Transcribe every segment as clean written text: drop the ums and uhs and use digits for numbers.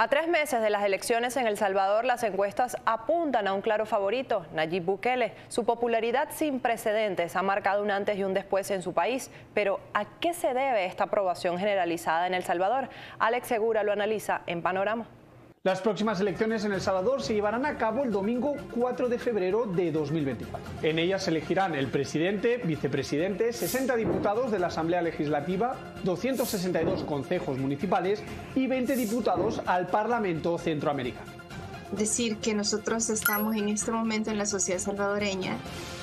A 3 meses de las elecciones en El Salvador, las encuestas apuntan a un claro favorito, Nayib Bukele. Su popularidad sin precedentes ha marcado un antes y un después en su país. Pero ¿a qué se debe esta aprobación generalizada en El Salvador? Alex Segura lo analiza en Panorama. Las próximas elecciones en El Salvador se llevarán a cabo el domingo 4 de febrero de 2024. En ellas se elegirán el presidente, vicepresidente, 60 diputados de la Asamblea Legislativa, 262 concejos municipales y 20 diputados al Parlamento Centroamericano. Decir que nosotros estamos en este momento en la sociedad salvadoreña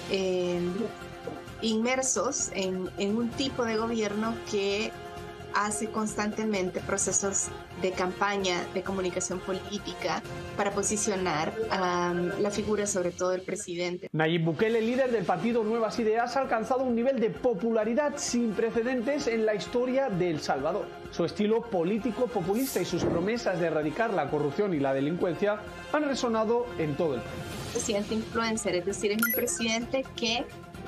inmersos en un tipo de gobierno que hace constantemente procesos de campaña, de comunicación política para posicionar a la figura, sobre todo el presidente. Nayib Bukele, líder del partido Nuevas Ideas, ha alcanzado un nivel de popularidad sin precedentes en la historia de El Salvador. Su estilo político populista y sus promesas de erradicar la corrupción y la delincuencia han resonado en todo el país. Presidente influencer, es decir, es un presidente que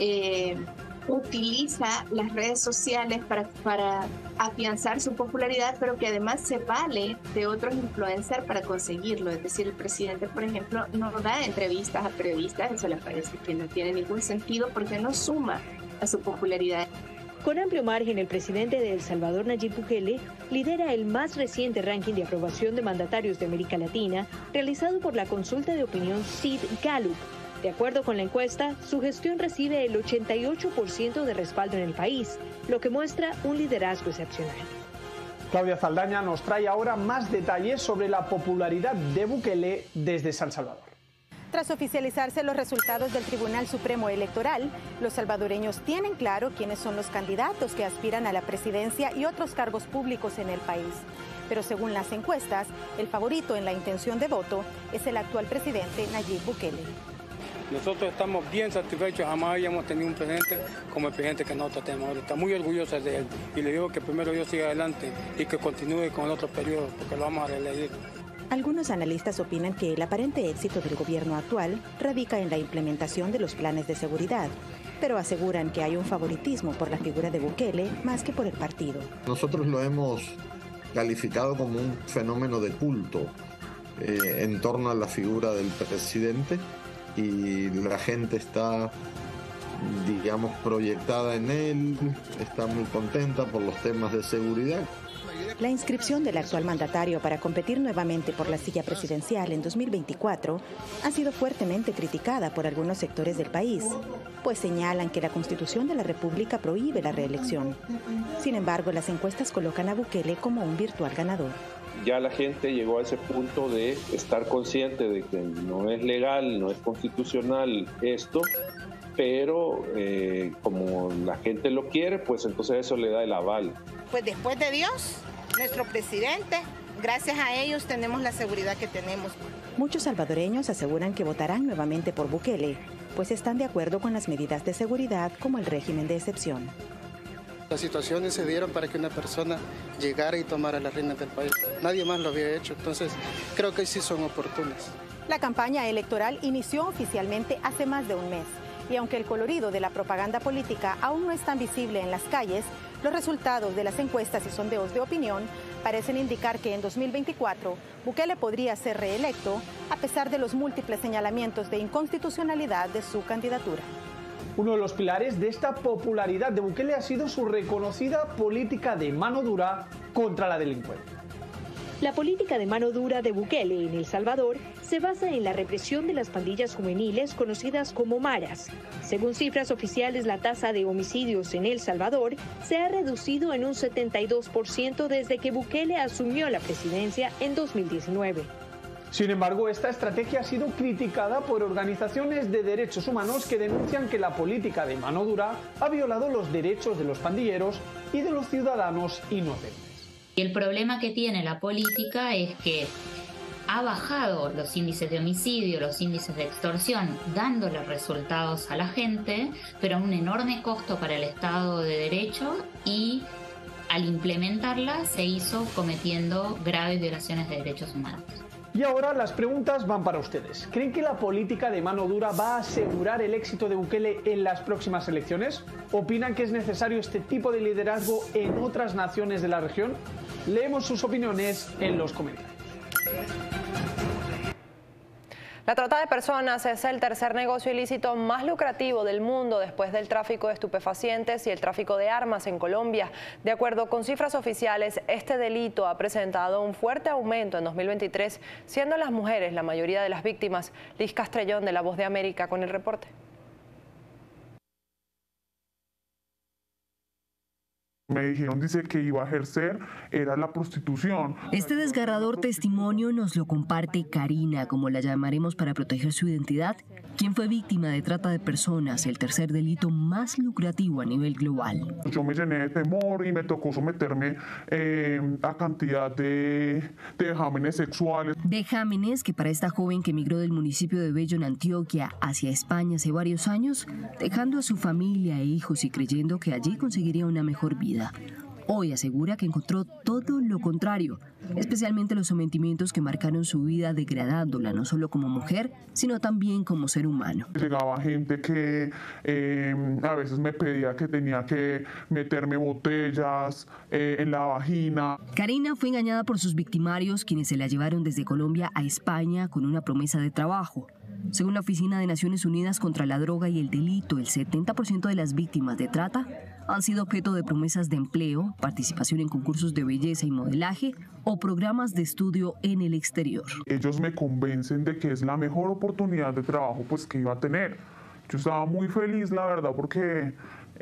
utiliza las redes sociales para afianzar su popularidad, pero que además se vale de otros influencers para conseguirlo. Es decir, el presidente, por ejemplo, no da entrevistas a periodistas, eso le parece que no tiene ningún sentido porque no suma a su popularidad. Con amplio margen, el presidente de El Salvador, Nayib Bukele, lidera el más reciente ranking de aprobación de mandatarios de América Latina, realizado por la consulta de opinión Sid Gallup. De acuerdo con la encuesta, su gestión recibe el 88% de respaldo en el país, lo que muestra un liderazgo excepcional. Claudia Saldaña nos trae ahora más detalles sobre la popularidad de Bukele desde San Salvador. Tras oficializarse los resultados del Tribunal Supremo Electoral, los salvadoreños tienen claro quiénes son los candidatos que aspiran a la presidencia y otros cargos públicos en el país. Pero según las encuestas, el favorito en la intención de voto es el actual presidente Nayib Bukele. Nosotros estamos bien satisfechos, jamás habíamos tenido un presidente como el presidente que nosotros tenemos ahorita, muy orgullosos de él. Y le digo que primero Dios siga adelante y que continúe con el otro periodo, porque lo vamos a reelegir. Algunos analistas opinan que el aparente éxito del gobierno actual radica en la implementación de los planes de seguridad, pero aseguran que hay un favoritismo por la figura de Bukele más que por el partido. Nosotros lo hemos calificado como un fenómeno de culto en torno a la figura del presidente. Y la gente está, digamos, proyectada en él, está muy contenta por los temas de seguridad. La inscripción del actual mandatario para competir nuevamente por la silla presidencial en 2024 ha sido fuertemente criticada por algunos sectores del país, pues señalan que la Constitución de la República prohíbe la reelección. Sin embargo, las encuestas colocan a Bukele como un virtual ganador. Ya la gente llegó a ese punto de estar consciente de que no es legal, no es constitucional esto, pero como la gente lo quiere, pues entonces eso le da el aval. Pues después de Dios, nuestro presidente, gracias a ellos tenemos la seguridad que tenemos. Muchos salvadoreños aseguran que votarán nuevamente por Bukele, pues están de acuerdo con las medidas de seguridad como el régimen de excepción. Las situaciones se dieron para que una persona llegara y tomara las riendas del país. Nadie más lo había hecho, entonces creo que sí son oportunas. La campaña electoral inició oficialmente hace más de un mes y aunque el colorido de la propaganda política aún no es tan visible en las calles, los resultados de las encuestas y sondeos de opinión parecen indicar que en 2024 Bukele podría ser reelecto a pesar de los múltiples señalamientos de inconstitucionalidad de su candidatura. Uno de los pilares de esta popularidad de Bukele ha sido su reconocida política de mano dura contra la delincuencia. La política de mano dura de Bukele en El Salvador se basa en la represión de las pandillas juveniles conocidas como maras. Según cifras oficiales, la tasa de homicidios en El Salvador se ha reducido en un 72% desde que Bukele asumió la presidencia en 2019. Sin embargo, esta estrategia ha sido criticada por organizaciones de derechos humanos que denuncian que la política de mano dura ha violado los derechos de los pandilleros y de los ciudadanos inocentes. Y el problema que tiene la política es que ha bajado los índices de homicidio, los índices de extorsión, dándole resultados a la gente, pero a un enorme costo para el Estado de Derecho y al implementarla se hizo cometiendo graves violaciones de derechos humanos. Y ahora las preguntas van para ustedes. ¿Creen que la política de mano dura va a asegurar el éxito de Bukele en las próximas elecciones? ¿Opinan que es necesario este tipo de liderazgo en otras naciones de la región? Leemos sus opiniones en los comentarios. La trata de personas es el tercer negocio ilícito más lucrativo del mundo después del tráfico de estupefacientes y el tráfico de armas en Colombia. De acuerdo con cifras oficiales, este delito ha presentado un fuerte aumento en 2023, siendo las mujeres la mayoría de las víctimas. Liz Castrellón, de La Voz de América, con el reporte. Me dijeron, dice, que iba a ejercer, era la prostitución. Este desgarrador testimonio nos lo comparte Karina, como la llamaremos para proteger su identidad, quien fue víctima de trata de personas, el tercer delito más lucrativo a nivel global. Yo me llené de temor y me tocó someterme a cantidad de vejámenes sexuales. Vejámenes que para esta joven que emigró del municipio de Bello en Antioquia hacia España hace varios años, dejando a su familia e hijos y creyendo que allí conseguiría una mejor vida. Hoy asegura que encontró todo lo contrario, especialmente los sometimientos que marcaron su vida, degradándola no solo como mujer, sino también como ser humano. Llegaba gente que a veces me pedía que tenía que meterme botellas en la vagina. Karina fue engañada por sus victimarios, quienes se la llevaron desde Colombia a España con una promesa de trabajo. Según la Oficina de Naciones Unidas contra la Droga y el Delito, el 70% de las víctimas de trata han sido objeto de promesas de empleo, participación en concursos de belleza y modelaje o programas de estudio en el exterior. Ellos me convencen de que es la mejor oportunidad de trabajo pues, que iba a tener. Yo estaba muy feliz, la verdad, porque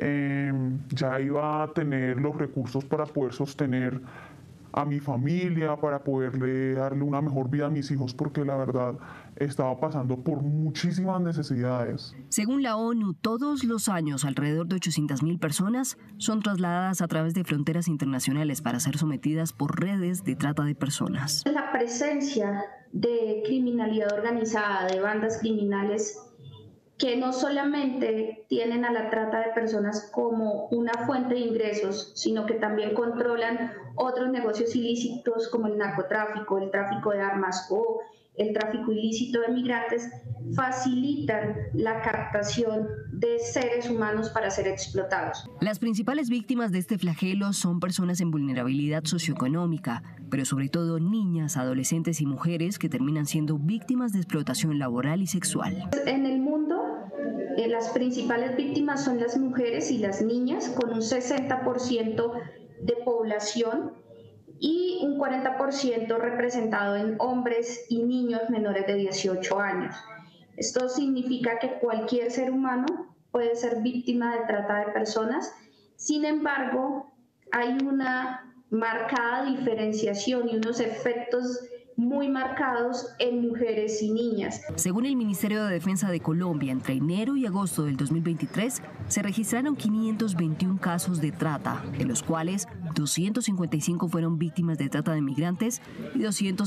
ya iba a tener los recursos para poder sostener a mi familia, para poderle darle una mejor vida a mis hijos, porque la verdad estaba pasando por muchísimas necesidades. Según la ONU, todos los años alrededor de 800.000 personas son trasladadas a través de fronteras internacionales para ser sometidas por redes de trata de personas. La presencia de criminalidad organizada, de bandas criminales que no solamente tienen a la trata de personas como una fuente de ingresos, sino que también controlan otros negocios ilícitos como el narcotráfico, el tráfico de armas o el tráfico ilícito de migrantes, facilitan la captación de seres humanos para ser explotados. Las principales víctimas de este flagelo son personas en vulnerabilidad socioeconómica, pero sobre todo niñas, adolescentes y mujeres que terminan siendo víctimas de explotación laboral y sexual. En el mundo, las principales víctimas son las mujeres y las niñas, con un 60% de población y un 40% representado en hombres y niños menores de 18 años. Esto significa que cualquier ser humano puede ser víctima de trata de personas. Sin embargo, hay una marcada diferenciación y unos efectos muy marcados en mujeres y niñas. Según el Ministerio de Defensa de Colombia, entre enero y agosto del 2023 se registraron 521 casos de trata, de los cuales 255 fueron víctimas de trata de migrantes y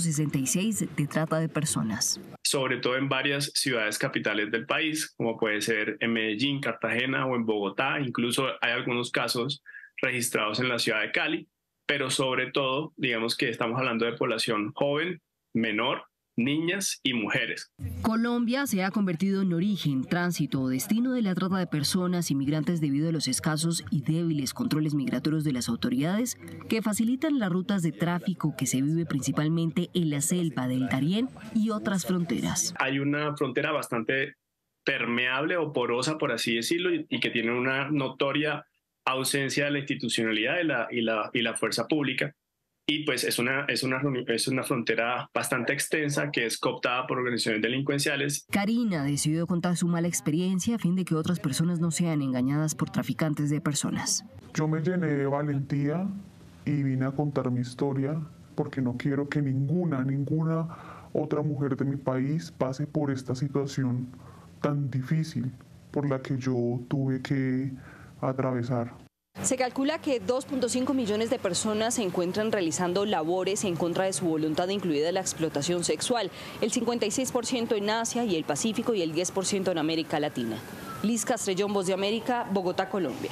266 de trata de personas. Sobre todo en varias ciudades capitales del país, como puede ser en Medellín, Cartagena o en Bogotá. Incluso hay algunos casos registrados en la ciudad de Cali. Pero sobre todo, digamos que estamos hablando de población joven, menor, niñas y mujeres. Colombia se ha convertido en origen, tránsito o destino de la trata de personas y migrantes debido a los escasos y débiles controles migratorios de las autoridades que facilitan las rutas de tráfico que se vive principalmente en la selva del Darién y otras fronteras. Hay una frontera bastante permeable o porosa, por así decirlo, y que tiene una notoria ausencia de la institucionalidad y la fuerza pública, y pues es una frontera bastante extensa que es cooptada por organizaciones delincuenciales. Karina decidió contar su mala experiencia a fin de que otras personas no sean engañadas por traficantes de personas. Yo me llené de valentía y vine a contar mi historia porque no quiero que ninguna otra mujer de mi país pase por esta situación tan difícil por la que yo tuve que atravesar. Se calcula que 2.5 millones de personas se encuentran realizando labores en contra de su voluntad, incluida la explotación sexual, el 56% en Asia y el Pacífico y el 10% en América Latina. Liz Castrellón, Voz de América, Bogotá, Colombia.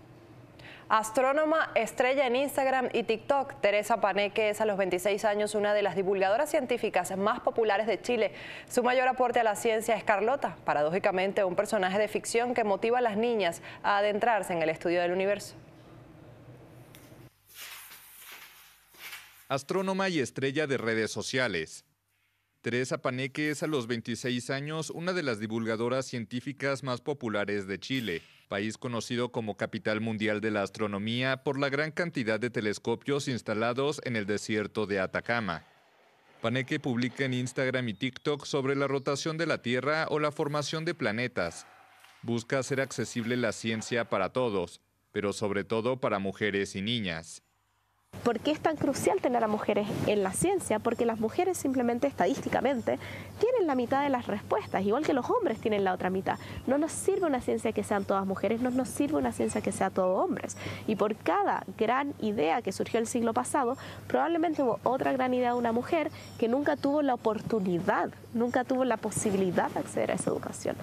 Astrónoma, estrella en Instagram y TikTok, Teresa Paneque es a los 26 años una de las divulgadoras científicas más populares de Chile. Su mayor aporte a la ciencia es Carlota, paradójicamente un personaje de ficción que motiva a las niñas a adentrarse en el estudio del universo. astrónoma y estrella de redes sociales. Teresa Paneque es a los 26 años una de las divulgadoras científicas más populares de Chile, país conocido como capital mundial de la astronomía por la gran cantidad de telescopios instalados en el desierto de Atacama. Paneque publica en Instagram y TikTok sobre la rotación de la Tierra o la formación de planetas. Busca hacer accesible la ciencia para todos, pero sobre todo para mujeres y niñas. ¿Por qué es tan crucial tener a mujeres en la ciencia? Porque las mujeres simplemente estadísticamente tienen la mitad de las respuestas, igual que los hombres tienen la otra mitad. No nos sirve una ciencia que sean todas mujeres, no nos sirve una ciencia que sea todo hombres. Y por cada gran idea que surgió el siglo pasado, probablemente hubo otra gran idea de una mujer que nunca tuvo la oportunidad, nunca tuvo la posibilidad de acceder a esa educación.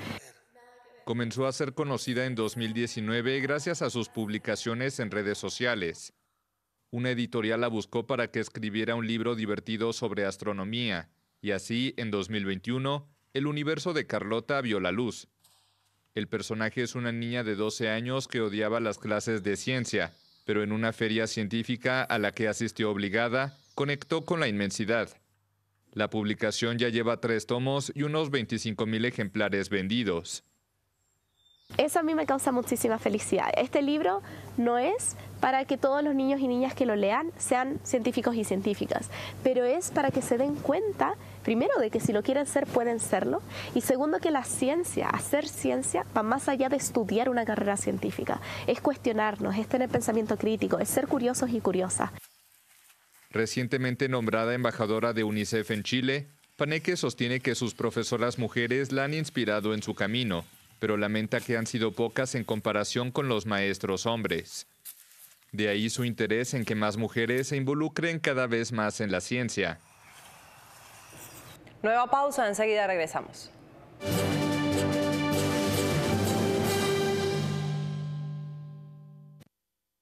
Comenzó a ser conocida en 2019 gracias a sus publicaciones en redes sociales. Una editorial la buscó para que escribiera un libro divertido sobre astronomía, y así, en 2021, el universo de Carlota vio la luz. El personaje es una niña de 12 años que odiaba las clases de ciencia, pero en una feria científica a la que asistió obligada, conectó con la inmensidad. La publicación ya lleva 3 tomos y unos 25,000 ejemplares vendidos. Eso a mí me causa muchísima felicidad. Este libro no es para que todos los niños y niñas que lo lean sean científicos y científicas, pero es para que se den cuenta, primero, de que si lo quieren ser, pueden serlo, y segundo, que la ciencia, hacer ciencia, va más allá de estudiar una carrera científica. Es cuestionarnos, es tener pensamiento crítico, es ser curiosos y curiosas. Recientemente nombrada embajadora de UNICEF en Chile, Paneque sostiene que sus profesoras mujeres la han inspirado en su camino, pero lamenta que han sido pocas en comparación con los maestros hombres. De ahí su interés en que más mujeres se involucren cada vez más en la ciencia. Nueva pausa, enseguida regresamos.